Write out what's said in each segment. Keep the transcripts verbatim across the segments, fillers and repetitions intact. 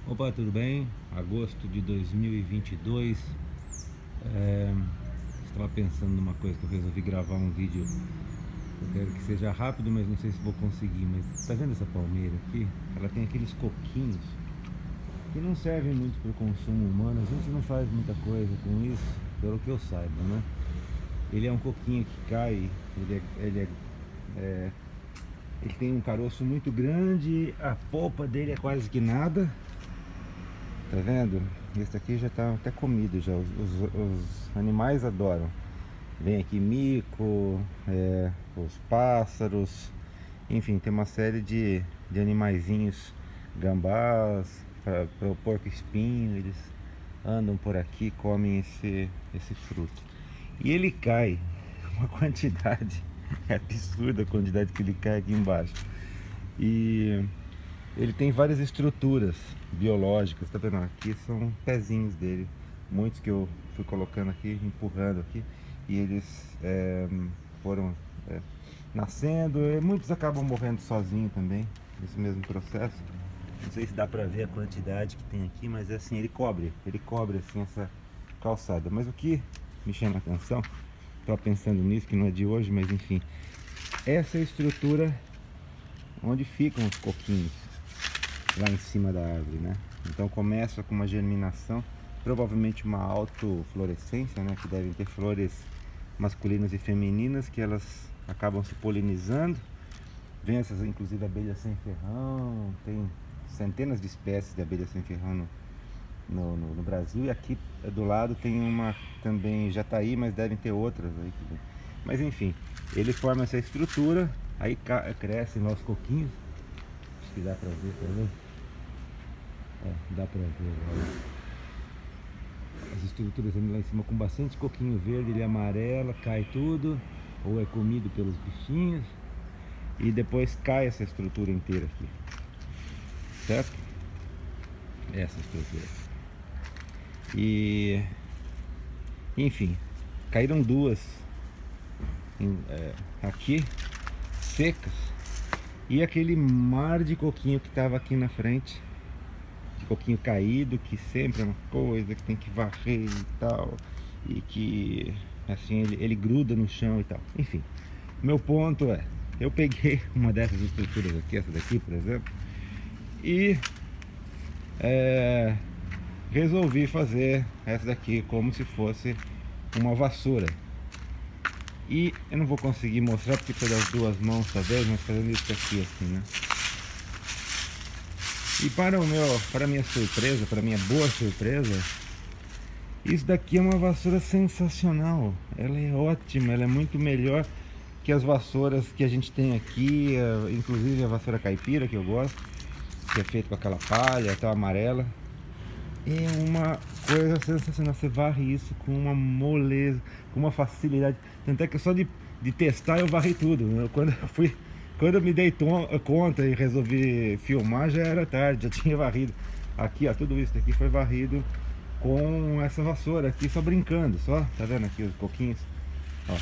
Opa, tudo bem? Agosto de dois mil e vinte e dois. é, Estava pensando numa coisa que eu resolvi gravar um vídeo. Eu quero que seja rápido, mas não sei se vou conseguir. Mas tá vendo essa palmeira aqui? Ela tem aqueles coquinhos que não servem muito para o consumo humano. A gente não faz muita coisa com isso, pelo que eu saiba, né? Ele é um coquinho que cai, ele é, ele é, é ele tem um caroço muito grande, a polpa dele é quase que nada. Tá vendo? Esse aqui já tá até comido já. Os, os, os animais adoram. Vem aqui mico, é, os pássaros, enfim, tem uma série de, de animaizinhos, gambás, pra, pra, o porco-espinho, eles andam por aqui, comem esse, esse fruto. E ele cai, uma quantidade, é absurda a quantidade que ele cai aqui embaixo. E ele tem várias estruturas biológicas, tá vendo? Aqui são pezinhos dele, muitos que eu fui colocando aqui, empurrando aqui, e eles é, foram é, nascendo, e muitos acabam morrendo sozinhos também, nesse mesmo processo. Não sei se dá pra ver a quantidade que tem aqui, mas é assim, ele cobre, ele cobre assim essa calçada. Mas o que me chama a atenção, estava pensando nisso, que não é de hoje, mas enfim, essa estrutura onde ficam os coquinhos lá em cima da árvore, né? Então começa com uma germinação, provavelmente uma autoflorescência, né? Que devem ter flores masculinas e femininas que elas acabam se polinizando. Vem essas, inclusive, abelhas sem ferrão, tem centenas de espécies de abelhas sem ferrão no, no, no, no Brasil, e aqui do lado tem uma também jataí, mas devem ter outras aí. Mas enfim, ele forma essa estrutura, aí crescem lá os coquinhos. Acho que dá pra ver, tá vendo? É, dá pra ver, olha. As estruturas ali lá em cima com bastante coquinho verde, ele amarela, cai tudo, ou é comido pelos bichinhos, e depois cai essa estrutura inteira aqui, certo? Essa estrutura. E, enfim, caíram duas em, é, aqui, secas, e aquele mar de coquinho que estava aqui na frente, de coquinho caído, que sempre é uma coisa que tem que varrer e tal, e que assim ele, ele gruda no chão e tal. Enfim, meu ponto é, eu peguei uma dessas estruturas aqui, essa daqui por exemplo, e é, resolvi fazer essa daqui como se fosse uma vassoura. E eu não vou conseguir mostrar porque precisa das duas mãos talvez, mas fazendo isso aqui assim, né? E para o meu, para minha surpresa, para minha boa surpresa, isso daqui é uma vassoura sensacional. Ela é ótima, ela é muito melhor que as vassouras que a gente tem aqui, inclusive a vassoura caipira que eu gosto, que é feita com aquela palha, tal amarela. É uma coisa sensacional, você varre isso com uma moleza, com uma facilidade. Tanto é que só de, de testar eu varri tudo. Eu, quando eu fui, quando eu me dei conta e resolvi filmar, já era tarde, já tinha varrido. Aqui, ó, tudo isso aqui foi varrido com essa vassoura aqui, só brincando, só, tá vendo aqui os coquinhos? Ó,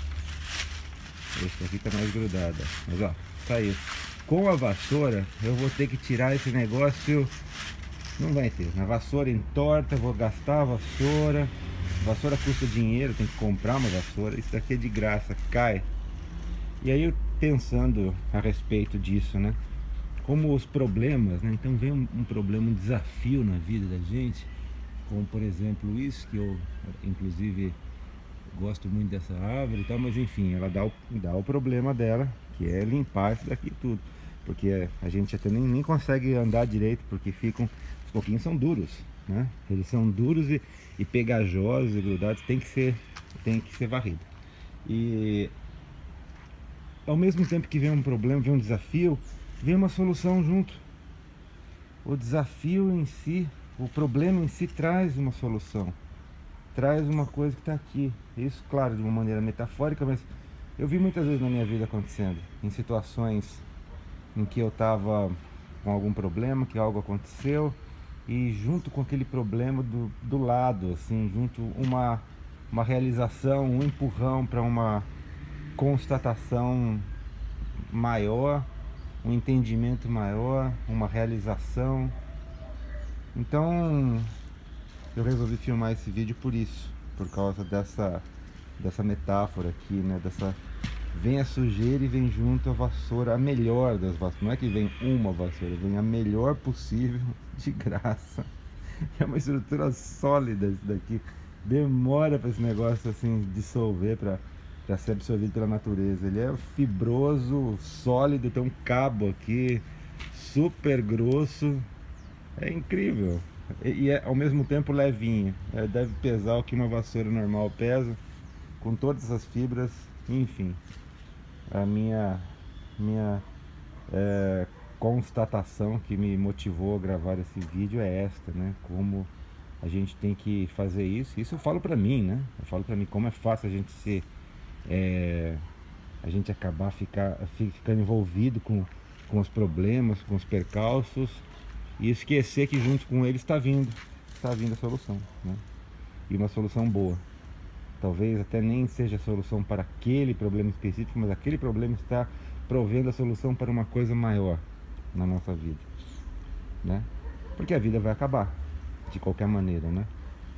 esse aqui tá mais grudado, mas ó, saiu. Com a vassoura, eu vou ter que tirar esse negócio. Não vai ter, na vassoura entorta, vou gastar a vassoura. Vassoura custa dinheiro, tem que comprar uma vassoura. Isso daqui é de graça, cai. E aí eu pensando a respeito disso, né? Como os problemas, né? Então vem um, um problema, um desafio na vida da gente. Como por exemplo isso, que eu inclusive gosto muito dessa árvore e tal. Mas enfim, ela dá o, dá o problema dela, que é limpar isso daqui tudo. Porque a gente até nem, nem consegue andar direito, porque ficam... Os coquinhos são duros, né? Eles são duros e, e pegajosos e grudados, tem que ser, tem que ser varrido. E ao mesmo tempo que vem um problema, vem um desafio, vem uma solução junto. O desafio em si, o problema em si traz uma solução, traz uma coisa que está aqui. Isso, claro, de uma maneira metafórica, mas eu vi muitas vezes na minha vida acontecendo, em situações em que eu estava com algum problema, que algo aconteceu, e junto com aquele problema do, do lado, assim, junto uma, uma realização, um empurrão para uma constatação maior, um entendimento maior, uma realização. Então eu resolvi filmar esse vídeo por isso, por causa dessa, dessa metáfora aqui, né? Dessa, vem a sujeira e vem junto a vassoura, a melhor das vassouras. Não é que vem uma vassoura, vem a melhor possível, de graça. É uma estrutura sólida isso daqui. Demora para esse negócio assim dissolver, para para ser absorvido pela natureza. Ele é fibroso, sólido, tem um cabo aqui super grosso. É incrível. E, e é ao mesmo tempo levinho. É, deve pesar o que uma vassoura normal pesa, com todas essas fibras. Enfim, a minha minha é, constatação que me motivou a gravar esse vídeo é esta, né? Como a gente tem que fazer isso. Isso eu falo pra mim, né? Eu falo pra mim como é fácil a gente ser é, a gente acabar ficar, ficando envolvido com, com os problemas, com os percalços, e esquecer que junto com eles está vindo, está vindo a solução, né? E uma solução boa. Talvez até nem seja a solução para aquele problema específico, mas aquele problema está provendo a solução para uma coisa maior na nossa vida, né? Porque a vida vai acabar de qualquer maneira, né?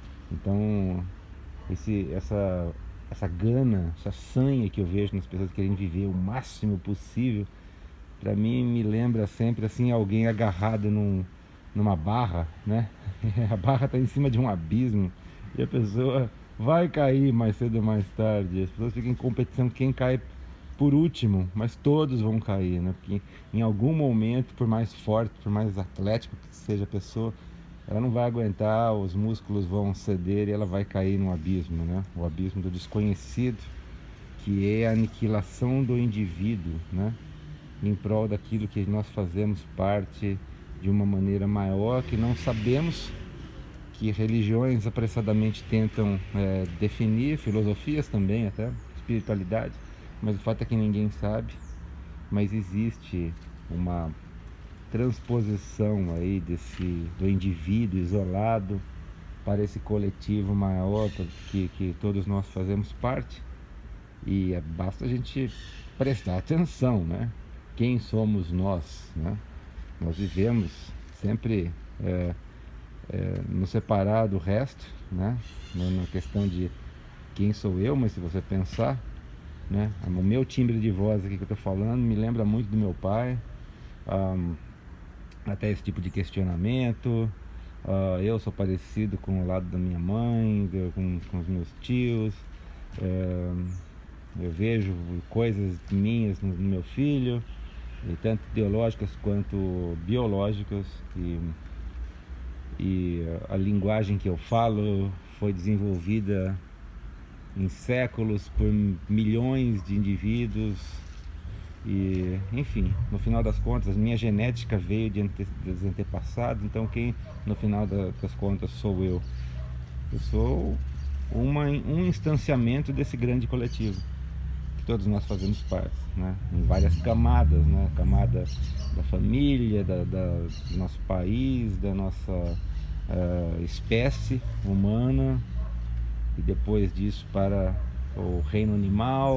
Então esse, essa, essa gana, essa sanha que eu vejo nas pessoas querendo viver o máximo possível, para mim me lembra sempre assim alguém agarrado num, numa barra, né? A barra está em cima de um abismo e a pessoa vai cair mais cedo ou mais tarde. As pessoas ficam em competição quem cai por último, mas todos vão cair, né? Porque em algum momento, por mais forte, por mais atlético que seja a pessoa, ela não vai aguentar, os músculos vão ceder e ela vai cair no abismo, né? O abismo do desconhecido, que é a aniquilação do indivíduo, né? Em prol daquilo que nós fazemos parte de uma maneira maior, que não sabemos, que religiões apressadamente tentam é, definir, filosofias também até, espiritualidade, mas o fato é que ninguém sabe. Mas existe uma transposição aí desse, do indivíduo isolado para esse coletivo maior que, que todos nós fazemos parte, e é, basta a gente prestar atenção, né? Quem somos nós, né? Nós vivemos sempre é, é, nos separar do resto, né? Na questão de quem sou eu, mas se você pensar, né? O meu timbre de voz aqui que eu tô falando me lembra muito do meu pai. Um, até esse tipo de questionamento. Uh, eu sou parecido com o lado da minha mãe, com, com os meus tios. Uh, eu vejo coisas minhas no, no meu filho, e tanto ideológicas quanto biológicas. E, e a linguagem que eu falo foi desenvolvida em séculos por milhões de indivíduos. E, enfim, no final das contas, minha genética veio de ante, dos antepassados. Então quem no final da, das contas sou eu? Eu sou uma, um instanciamento desse grande coletivo que todos nós fazemos parte, né? Em várias camadas, né? Camada da família, da, da, do nosso país, da nossa uh, espécie humana, e depois disso para o reino animal.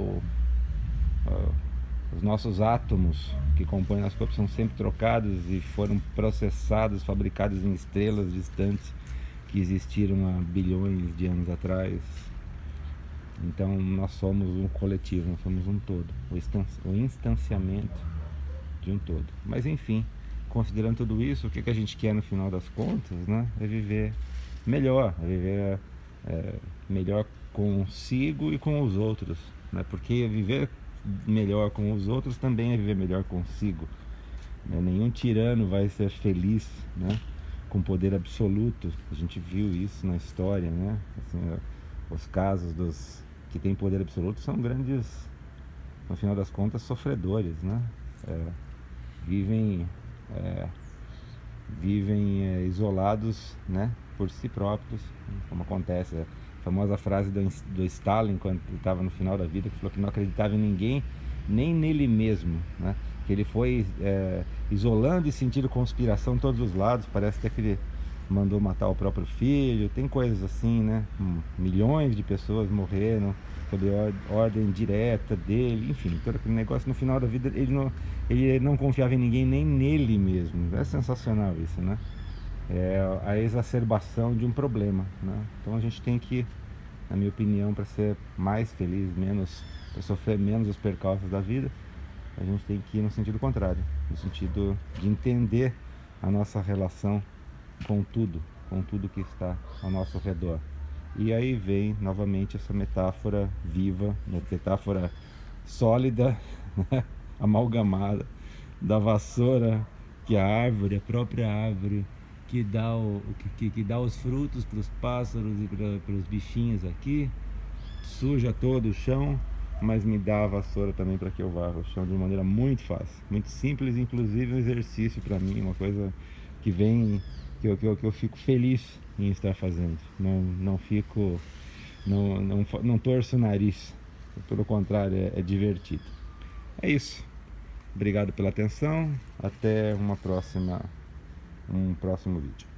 uh, Os nossos átomos que compõem nosso corpo são sempre trocados e foram processados, fabricados em estrelas distantes que existiram há bilhões de anos atrás. Então nós somos um coletivo, nós somos um todo, o instanciamento de um todo. Mas enfim, considerando tudo isso, o que, que a gente quer no final das contas, né? É viver melhor, é viver é, melhor consigo e com os outros, né? Porque viver melhor com os outros também é viver melhor consigo, né? Nenhum tirano vai ser feliz, né, com poder absoluto. A gente viu isso na história, né? Assim, os casos dos que têm poder absoluto são grandes, no final das contas, sofredores, né? É, vivem é, vivem é, isolados, né, por si próprios, como acontece. A famosa frase do, do Stalin, quando ele estava no final da vida, que falou que não acreditava em ninguém, nem nele mesmo, né? Que ele foi é, isolando e sentindo conspiração de todos os lados. Parece até que ele mandou matar o próprio filho. Tem coisas assim, né? Hum, milhões de pessoas morreram sob ordem direta dele. Enfim, todo aquele negócio. No final da vida ele não, ele não confiava em ninguém, nem nele mesmo. É sensacional isso, né? é a exacerbação de um problema, né? Então a gente tem que, na minha opinião, para ser mais feliz, menos, para sofrer menos os percalços da vida, a gente tem que ir no sentido contrário, no sentido de entender a nossa relação com tudo, com tudo que está ao nosso redor. E aí vem novamente essa metáfora viva, metáfora sólida, né? Amalgamada, da vassoura, que a árvore, a própria árvore, que dá, o, que, que dá os frutos para os pássaros e para os bichinhos aqui, suja todo o chão, mas me dá a vassoura também para que eu varra o chão de uma maneira muito fácil, muito simples, inclusive um exercício para mim, uma coisa que vem, que eu, que eu, que eu fico feliz em estar fazendo. Não, não fico, não, não, não torço o nariz, pelo contrário, é, é divertido. É isso. Obrigado pela atenção. Até uma próxima, um próximo vídeo.